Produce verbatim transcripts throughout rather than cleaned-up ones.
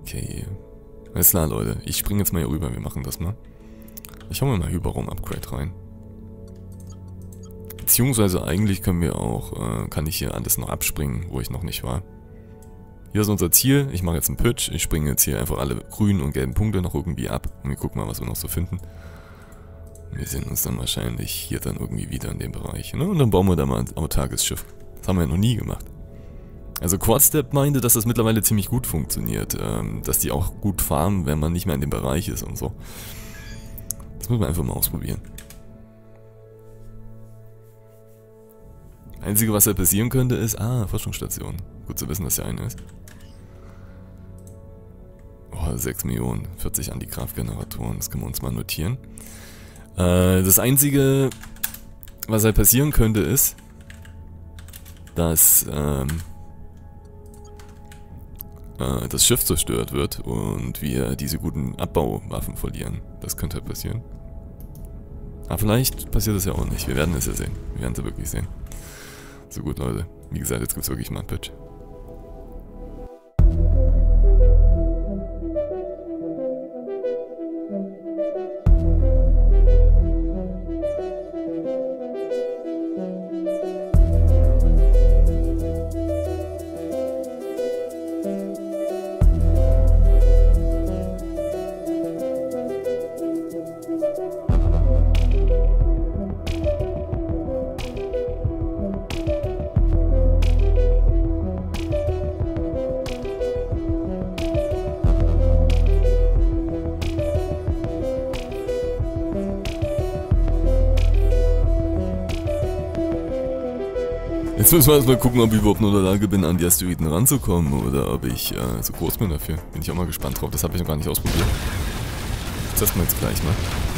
Okay. Alles klar, Leute. Ich springe jetzt mal hier rüber. Wir machen das mal. Ich hau mir mal Hyperraum-Upgrade rein. Beziehungsweise eigentlich können wir auch, äh, kann ich hier alles noch abspringen, wo ich noch nicht war. Hier ist unser Ziel. Ich mache jetzt einen Pitch. Ich springe jetzt hier einfach alle grünen und gelben Punkte noch irgendwie ab. Und wir gucken mal, was wir noch so finden. Wir sehen uns dann wahrscheinlich hier dann irgendwie wieder in dem Bereich. Ne? Und dann bauen wir da mal ein autarkes Schiff. Das haben wir ja noch nie gemacht. Also Quadstep meinte, dass das mittlerweile ziemlich gut funktioniert. Ähm, dass die auch gut farmen, wenn man nicht mehr in dem Bereich ist und so. Das müssen wir einfach mal ausprobieren. Das Einzige, was ja passieren könnte, ist... Ah, Forschungsstation. Gut zu wissen, dass ja eine ist. Oh, sechs Millionen. vierzig Antikraftgeneratoren. Das können wir uns mal notieren. Äh, das Einzige, was halt passieren könnte, ist, dass ähm, äh, das Schiff zerstört wird und wir diese guten Abbauwaffen verlieren. Das könnte halt passieren. Aber vielleicht passiert das ja auch nicht. Wir werden es ja sehen. Wir werden es ja wirklich sehen. So gut, Leute. Wie gesagt, jetzt gibt es wirklich mal einen Pitch. Jetzt müssen wir erstmal gucken, ob ich überhaupt nur in der Lage bin, an die Asteroiden ranzukommen oder ob ich äh, so groß bin dafür. Bin ich auch mal gespannt drauf. Das habe ich noch gar nicht ausprobiert. Das testen wir jetzt gleich mal.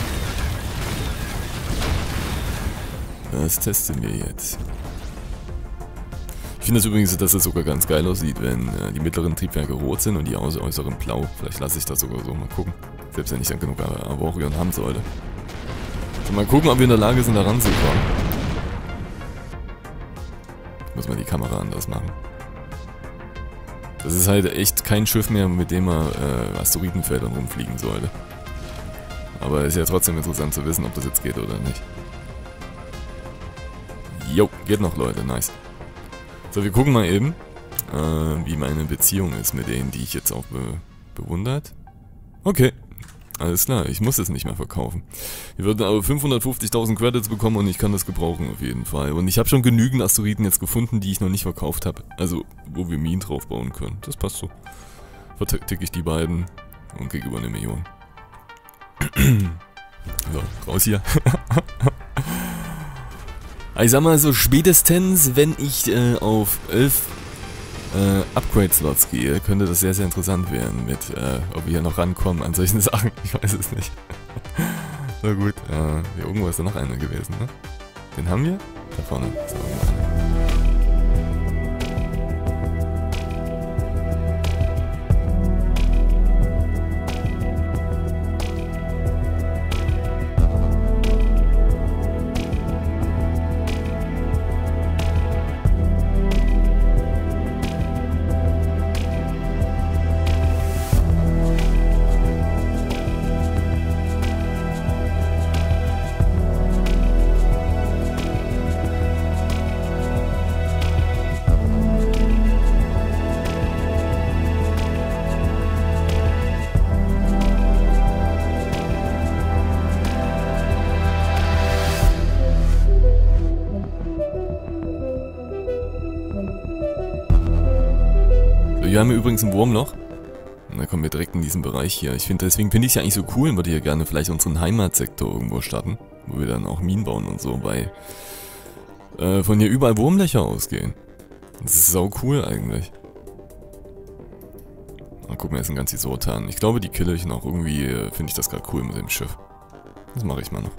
Das testen wir jetzt. Ich finde das übrigens, dass es sogar ganz geil aussieht, wenn äh, die mittleren Triebwerke rot sind und die äußeren blau. Vielleicht lasse ich das sogar so mal gucken. Selbst wenn ich dann genug Avorion haben sollte. So, mal gucken, ob wir in der Lage sind, da ranzukommen. Muss man die Kamera anders machen. Das ist halt echt kein Schiff mehr, mit dem man äh, Asteroidenfeldern rumfliegen sollte. Aber ist ja trotzdem interessant zu wissen, ob das jetzt geht oder nicht. Jo, geht noch, Leute, nice. So, wir gucken mal eben, äh, wie meine Beziehung ist mit denen, die ich jetzt auch be bewundert. Okay. Alles klar, ich muss es nicht mehr verkaufen. Wir würden aber fünfhundertfünfzigtausend Credits bekommen und ich kann das gebrauchen auf jeden Fall. Und ich habe schon genügend Asteroiden jetzt gefunden, die ich noch nicht verkauft habe. Also, wo wir Minen drauf bauen können. Das passt so. Verticke ich die beiden und kriege über eine Million. So, raus hier. Ich sag mal so, spätestens, wenn ich äh, auf elf Äh, Upgrade-Slots gehe, könnte das sehr, sehr interessant werden mit, äh, ob wir hier noch rankommen an solchen Sachen. Ich weiß es nicht. Na gut, äh, hier irgendwo ist da noch einer gewesen, ne? Den haben wir? Da vorne ist da irgendwo einer. Wir haben hier übrigens ein Wurmloch. Und da kommen wir direkt in diesen Bereich hier. Ich finde, deswegen finde ich es ja eigentlich so cool und würde hier gerne vielleicht unseren Heimatsektor irgendwo starten. Wo wir dann auch Minen bauen und so, weil äh, von hier überall Wurmlöcher ausgehen. Das ist sau cool eigentlich. Mal gucken, wir jetzt ein ganzes Sortan. Ich glaube, die kill ich noch. Irgendwie äh, finde ich das gerade cool mit dem Schiff. Das mache ich mal noch.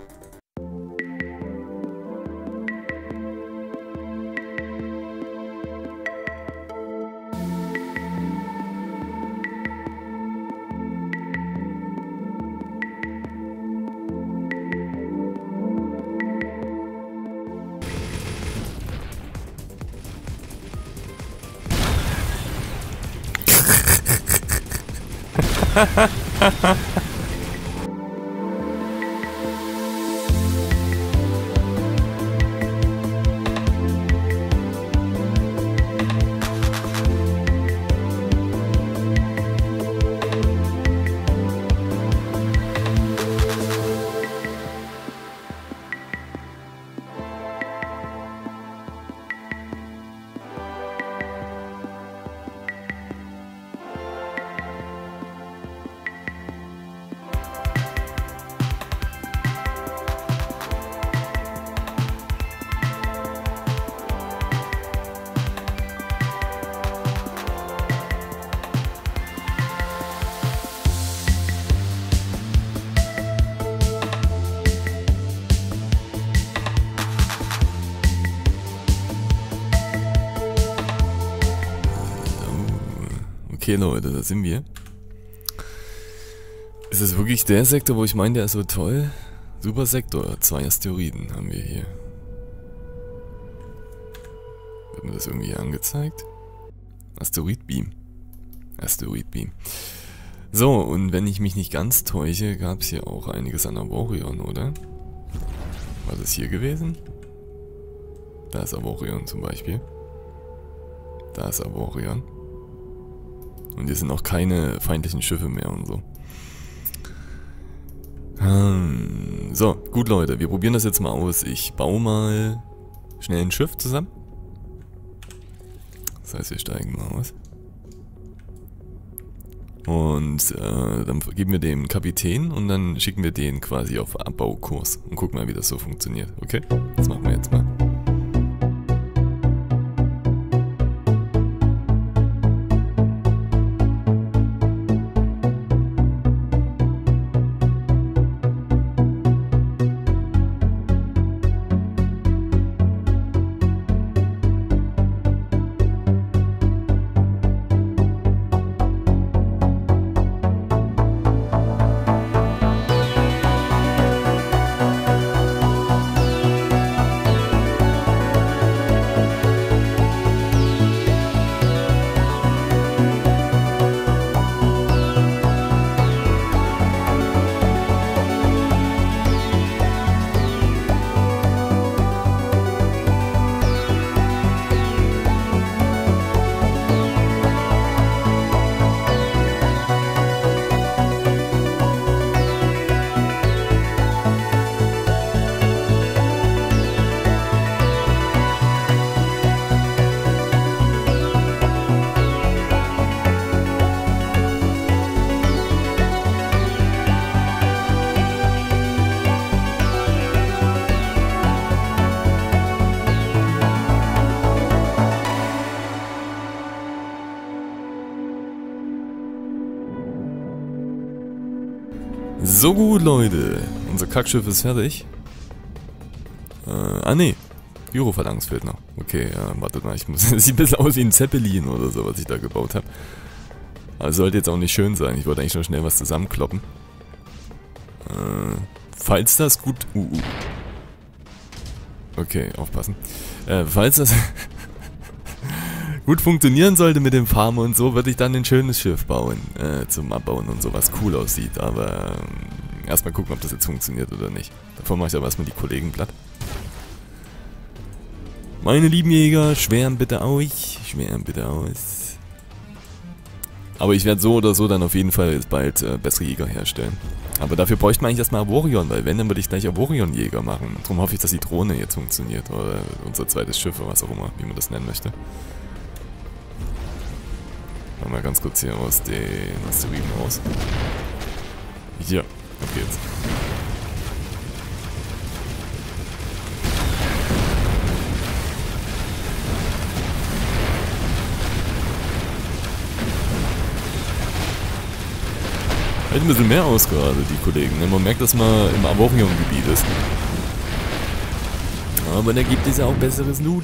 Okay, Leute, da sind wir. Ist es wirklich der Sektor, wo ich meine, der ist so toll? Super Sektor, zwei Asteroiden haben wir hier. Wird mir das irgendwie angezeigt? Asteroid Beam. Asteroid Beam. So, und wenn ich mich nicht ganz täusche, gab es hier auch einiges an Avorion, oder? War das hier gewesen? Da ist Avorion zum Beispiel. Da ist Avorion. Und hier sind auch keine feindlichen Schiffe mehr und so. Hm. So, gut Leute, wir probieren das jetzt mal aus. Ich baue mal schnell ein Schiff zusammen. Das heißt, wir steigen mal aus. Und äh, dann geben wir dem Kapitän und dann schicken wir den quasi auf Abbaukurs. Und gucken mal, wie das so funktioniert. Okay? Das machen wir jetzt mal. So gut, Leute. Unser Kackschiff ist fertig. Äh, ah ne. Gyrophalanx fehlt noch. Okay, äh, wartet mal. Ich muss, das sieht ein bisschen aus wie ein Zeppelin oder so, was ich da gebaut habe. Aber sollte jetzt auch nicht schön sein. Ich wollte eigentlich noch schnell was zusammenkloppen. Äh, falls das gut... Uh, uh. Okay, aufpassen. Äh, falls das... gut funktionieren sollte mit dem Farmen und so, würde ich dann ein schönes Schiff bauen, äh, zum Abbauen und so, was cool aussieht, aber äh, erstmal gucken, ob das jetzt funktioniert oder nicht. Davor mache ich aber erstmal die Kollegen platt. Meine lieben Jäger, schwärmen bitte aus, schwärmen bitte aus. Aber ich werde so oder so dann auf jeden Fall bald äh, bessere Jäger herstellen. Aber dafür bräuchte man eigentlich erstmal Avorion, weil wenn, dann würde ich gleich Avorion-Jäger machen. Darum hoffe ich, dass die Drohne jetzt funktioniert, oder unser zweites Schiff, oder was auch immer, wie man das nennen möchte. Machen wir ganz kurz hier aus den Asteroiden raus. Ja, ab geht's. Hält ein bisschen mehr aus gerade, die Kollegen. Man merkt, dass man im Avorion-Gebiet ist. Aber da gibt es ja auch besseres Loot.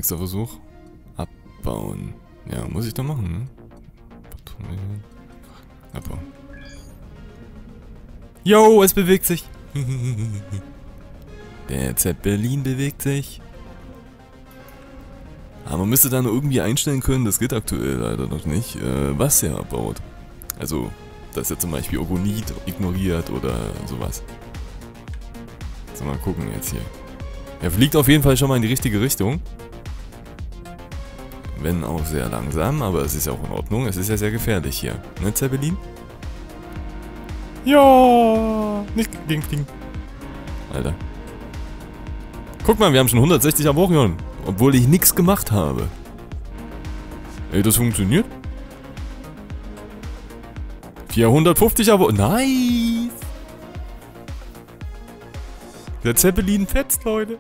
Nächster Versuch. Abbauen. Ja, muss ich da machen, ne? Abbauen. Yo, es bewegt sich. Der Zeppelin bewegt sich. Aber man müsste dann irgendwie einstellen können, das geht aktuell leider noch nicht, äh, was er abbaut. Also, dass er zum Beispiel Orgonit ignoriert oder sowas. So, mal gucken jetzt hier. Er fliegt auf jeden Fall schon mal in die richtige Richtung. Wenn auch sehr langsam, aber es ist ja auch in Ordnung. Es ist ja sehr gefährlich hier. Ne, Zeppelin? Ja, nicht gegen Fliegen. Alter. Guck mal, wir haben schon hundertsechzig Arborion. Obwohl ich nichts gemacht habe. Ey, das funktioniert. vierhundertfünfzig Arborion. Nice! Der Zeppelin fetzt, Leute.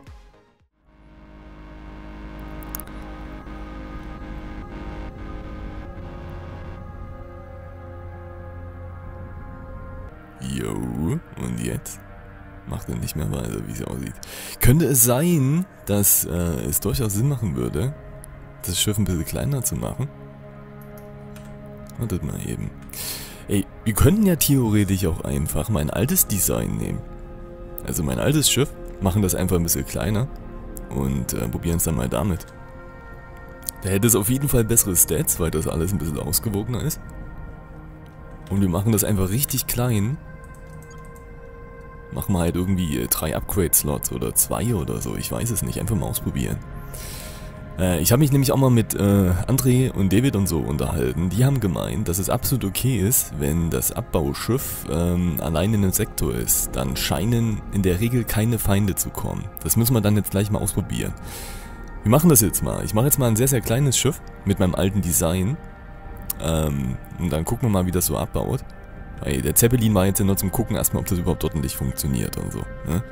Jo, und jetzt? Macht er nicht mehr weiter, wie es aussieht. Könnte es sein, dass äh, es durchaus Sinn machen würde, das Schiff ein bisschen kleiner zu machen? Wartet mal eben. Ey, wir könnten ja theoretisch auch einfach mein altes Design nehmen. Also mein altes Schiff, machen das einfach ein bisschen kleiner und äh, probieren es dann mal damit. Da hätte es auf jeden Fall bessere Stats, weil das alles ein bisschen ausgewogener ist. Und wir machen das einfach richtig klein. Machen wir halt irgendwie äh, drei Upgrade-Slots oder zwei oder so, ich weiß es nicht, einfach mal ausprobieren. Äh, ich habe mich nämlich auch mal mit äh, André und David und so unterhalten. Die haben gemeint, dass es absolut okay ist, wenn das Abbauschiff ähm, allein in einem Sektor ist. Dann scheinen in der Regel keine Feinde zu kommen. Das müssen wir dann jetzt gleich mal ausprobieren. Wir machen das jetzt mal. Ich mache jetzt mal ein sehr, sehr kleines Schiff mit meinem alten Design. Ähm, und dann gucken wir mal, wie das so abbaut. Weil der Zeppelin war jetzt ja nur zum Gucken erstmal, ob das überhaupt ordentlich funktioniert und so. Ne?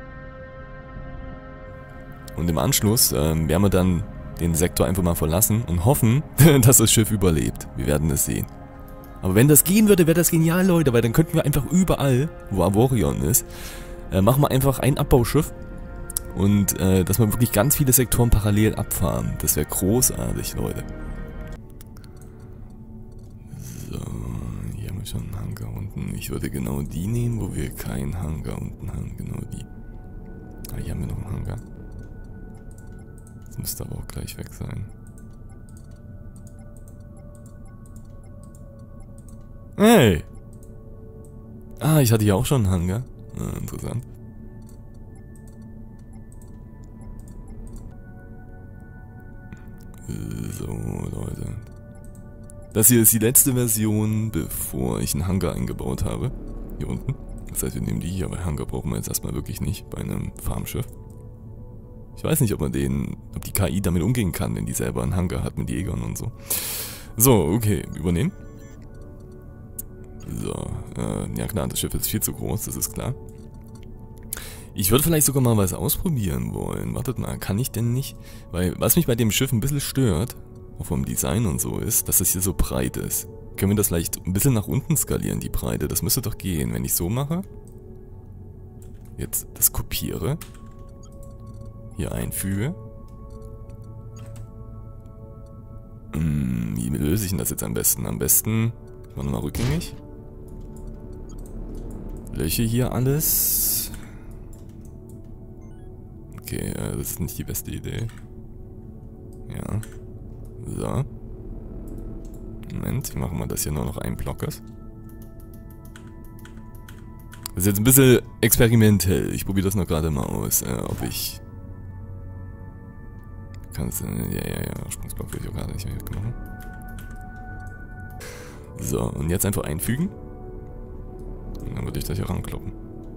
Und im Anschluss ähm, werden wir dann den Sektor einfach mal verlassen und hoffen, dass das Schiff überlebt. Wir werden es sehen. Aber wenn das gehen würde, wäre das genial, Leute, weil dann könnten wir einfach überall, wo Arborion ist, äh, machen wir einfach ein Abbauschiff und äh, dass wir wirklich ganz viele Sektoren parallel abfahren. Das wäre großartig, Leute. So, hier haben wir schon einen Hangar unten. Ich würde genau die nehmen, wo wir keinen Hangar unten haben. Genau die. Ah, hier haben wir noch einen Hangar. Das müsste aber auch gleich weg sein. Hey! Ah, ich hatte hier auch schon einen Hangar. Ah, interessant. So, Leute. Das hier ist die letzte Version, bevor ich einen Hangar eingebaut habe. Hier unten. Das heißt, wir nehmen die hier, weil Hangar brauchen wir jetzt erstmal wirklich nicht bei einem Farmschiff. Ich weiß nicht, ob man den, ob die K I damit umgehen kann, wenn die selber einen Hangar hat mit Jägern und so. So, okay, übernehmen. So, äh, ja klar, das Schiff ist viel zu groß, das ist klar. Ich würde vielleicht sogar mal was ausprobieren wollen. Wartet mal, kann ich denn nicht? Weil, was mich bei dem Schiff ein bisschen stört, auch vom Design und so, ist, dass es hier so breit ist. Können wir das vielleicht ein bisschen nach unten skalieren, die Breite? Das müsste doch gehen, wenn ich so mache. Jetzt das kopiere. Hier einfüge. Hm, wie löse ich denn das jetzt am besten? Am besten, ich mache nochmal rückgängig. Löche hier alles. Okay, äh, das ist nicht die beste Idee. Ja. So. Moment, wir machen mal, dass hier nur noch ein Block ist. Das ist jetzt ein bisschen experimentell. Ich probiere das noch gerade mal aus, äh, ob ich... Kannst du... Ja, ja, ja, Sprungsblock will ich auch gerade nicht mehr machen. So, und jetzt einfach einfügen. Und dann würde ich das hier rankloppen.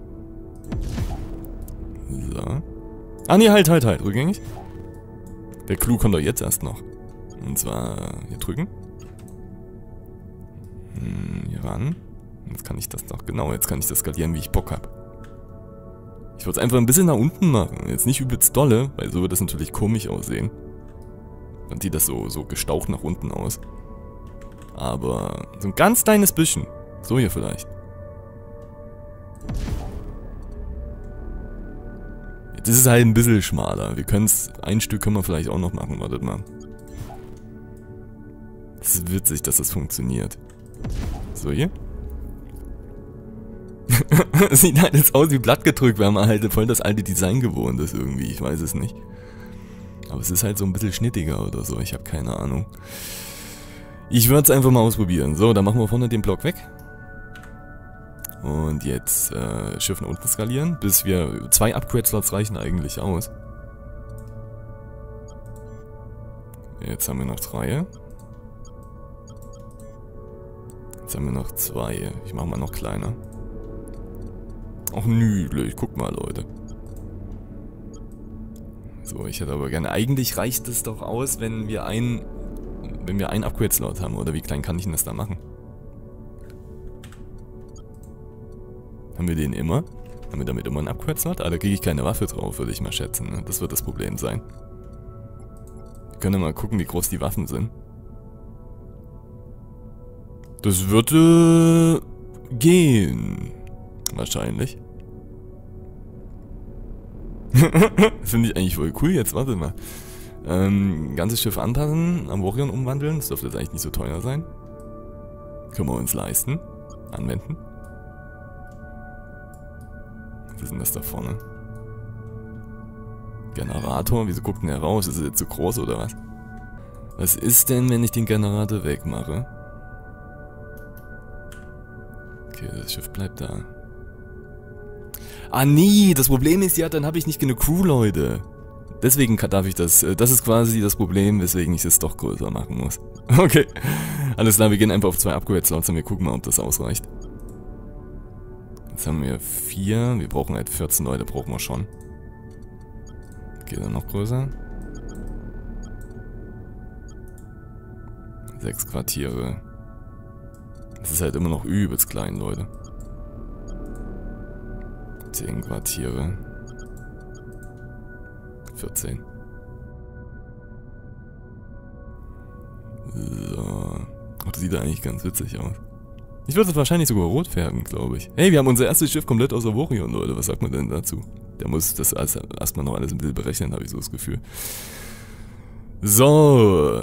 So. Ah nee, halt, halt, halt, rückgängig. Der Clou kommt doch jetzt erst noch. Und zwar hier drücken. Hm, hier ran. Jetzt kann ich das doch, genau, jetzt kann ich das skalieren, wie ich Bock habe. Ich würde es einfach ein bisschen nach unten machen. Jetzt nicht übelst dolle, weil so wird das natürlich komisch aussehen. Dann sieht das so, so gestaucht nach unten aus. Aber so ein ganz kleines bisschen. So hier vielleicht. Das ist halt ein bisschen schmaler. Wir können es, ein Stück können wir vielleicht auch noch machen, wartet mal. Das ist witzig, dass das funktioniert. So, hier. Es sieht halt jetzt aus wie blattgedrückt, weil man halt voll das alte Design gewohnt ist irgendwie, ich weiß es nicht. Aber es ist halt so ein bisschen schnittiger oder so, ich habe keine Ahnung. Ich würde es einfach mal ausprobieren. So, dann machen wir vorne den Block weg. Und jetzt äh, Schiff nach unten skalieren, bis wir, zwei Upgrade-Slots reichen eigentlich aus. Jetzt haben wir noch drei. Jetzt haben wir noch zwei. Ich mache mal noch kleiner. Ach niedlich, guck mal Leute. So, ich hätte aber gerne, eigentlich reicht es doch aus, wenn wir ein, wenn wir einen Upgrade-Slot haben, oder wie klein kann ich denn das da machen? Haben wir den immer? Haben wir damit immer einen Upgrade-Slot? Ah, da kriege ich keine Waffe drauf, würde ich mal schätzen. Ne? Das wird das Problem sein. Wir können ja mal gucken, wie groß die Waffen sind. Das wird äh, gehen. Wahrscheinlich. Finde ich eigentlich voll cool. Jetzt warte mal. Ähm, ganzes Schiff anpassen, am Warrior umwandeln. Das dürfte jetzt eigentlich nicht so teuer sein. Können wir uns leisten. Anwenden. Was ist denn das da vorne? Generator? Wieso guckt denn der raus? Ist er jetzt zu groß oder was? Was ist denn, wenn ich den Generator wegmache? Okay, das Schiff bleibt da. Ah nee, das Problem ist ja, dann habe ich nicht genug Crew, Leute. Deswegen darf ich das, das ist quasi das Problem, weswegen ich es doch größer machen muss. Okay, alles klar, wir gehen einfach auf zwei Upgrade-Slots und wir gucken mal, ob das ausreicht. Jetzt haben wir vier, wir brauchen halt vierzehn Leute, brauchen wir schon. Okay, dann noch größer. Sechs Quartiere. Das ist halt immer noch übelst klein, Leute. Zehn Quartiere. vierzehn. So. Ach, das sieht eigentlich ganz witzig aus. Ich würde es wahrscheinlich sogar rot färben, glaube ich. Hey, wir haben unser erstes Schiff komplett aus Avorion, Leute. Was sagt man denn dazu? Der muss das erstmal noch alles ein bisschen berechnen, habe ich so das Gefühl. So.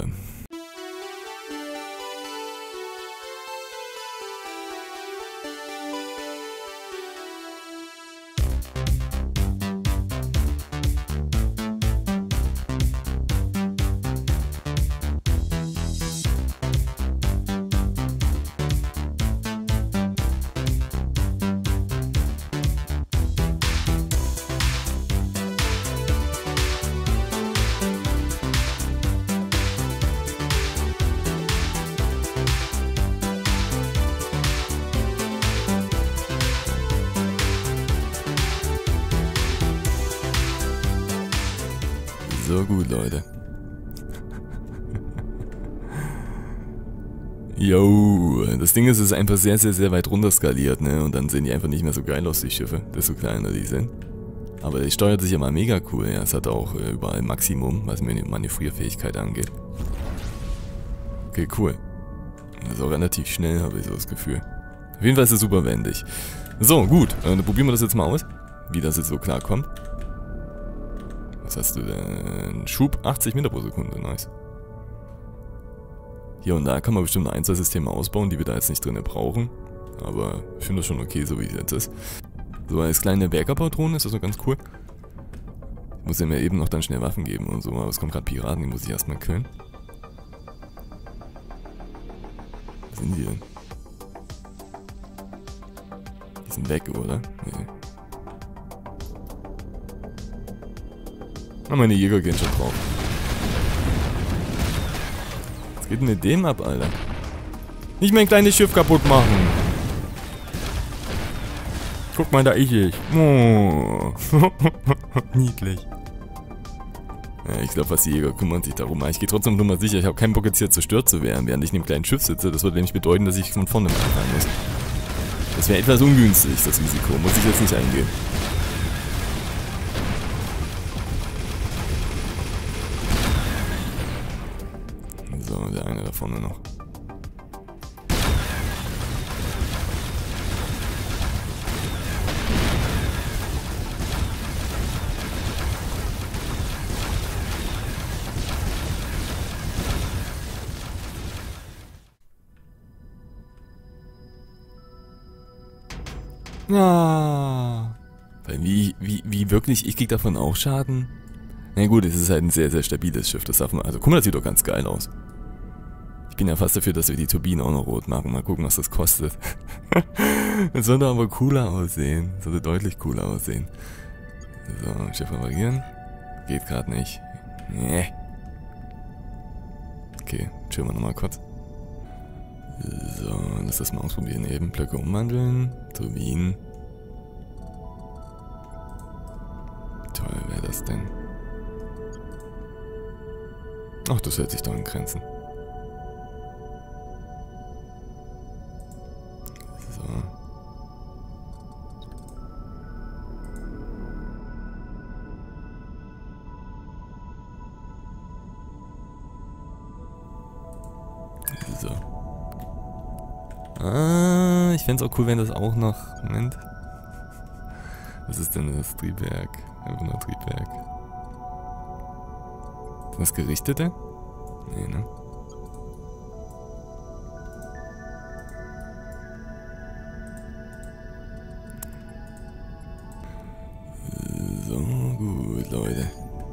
So gut, Leute. Yo, das Ding ist, es ist einfach sehr, sehr, sehr weit runter skaliert, ne? Und dann sehen die einfach nicht mehr so geil aus, die Schiffe, desto kleiner die sind. Aber die steuert sich ja mal mega cool, ja. Es hat auch äh, überall Maximum, was mir die Manövrierfähigkeit angeht. Okay, cool. Das ist auch relativ schnell, habe ich so das Gefühl. Auf jeden Fall ist es super wendig. So, gut, äh, dann probieren wir das jetzt mal aus, wie das jetzt so klarkommt. Was hast du denn? Schub achtzig Meter pro Sekunde, nice. Hier und da kann man bestimmt Einzelsysteme ausbauen, die wir da jetzt nicht drin brauchen. Aber ich finde das schon okay, so wie es jetzt ist. So als kleine Bergerbau-Drohne ist das noch ganz cool. Ich muss ja mir eben noch dann schnell Waffen geben und so, aber es kommen gerade Piraten, die muss ich erstmal killen. Was sind die denn? Die sind weg, oder? Nee. Ah, meine Jäger gehen schon drauf. Was geht denn mit dem ab, Alter? Nicht mein kleines Schiff kaputt machen! Guck mal, da ich ich. Oh. Niedlich. Ja, ich glaube, was die Jäger kümmern sich darum. Ich gehe trotzdem nur mal sicher, ich habe keinen Bock jetzt hier zerstört zu werden, während ich in einem kleinen Schiff sitze. Das würde nämlich bedeuten, dass ich von vorne anfangen muss. Das wäre etwas ungünstig, das Risiko. Muss ich jetzt nicht eingehen. So, der eine da vorne noch. Ah. Weil wie, wie, wie wirklich, ich krieg davon auch Schaden? Na gut, es ist halt ein sehr, sehr stabiles Schiff, das darf man, also guck mal, das sieht doch ganz geil aus. Ich bin ja fast dafür, dass wir die Turbinen auch noch rot machen, mal gucken, was das kostet. Das sollte aber cooler aussehen, das sollte deutlich cooler aussehen. So, Schiff reparieren. Geht gerade nicht. Nee. Okay, chillen wir nochmal kurz. So, lass das mal ausprobieren. Eben Blöcke umwandeln. Turbinen. Toll, wäre das denn? Ach, das hält sich doch in Grenzen. So. So. Ah, ich fände es auch cool, wenn das auch noch... Moment. Was ist denn das Triebwerk? Einfach nur Triebwerk. Ist das Gerichtete? Nee, ne? So, gut, Leute.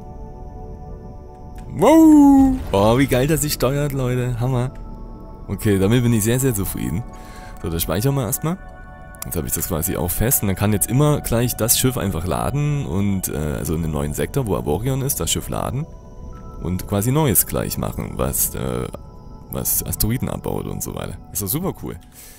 Wow! Oh, wie geil das sich steuert, Leute. Hammer. Okay, damit bin ich sehr, sehr zufrieden. So, das speichern wir erstmal. Jetzt habe ich das quasi auch fest und dann kann jetzt immer gleich das Schiff einfach laden und, äh, also in den neuen Sektor, wo Arborion ist, das Schiff laden und quasi Neues gleich machen, was, äh, was Asteroiden abbaut und so weiter. Das ist doch super cool.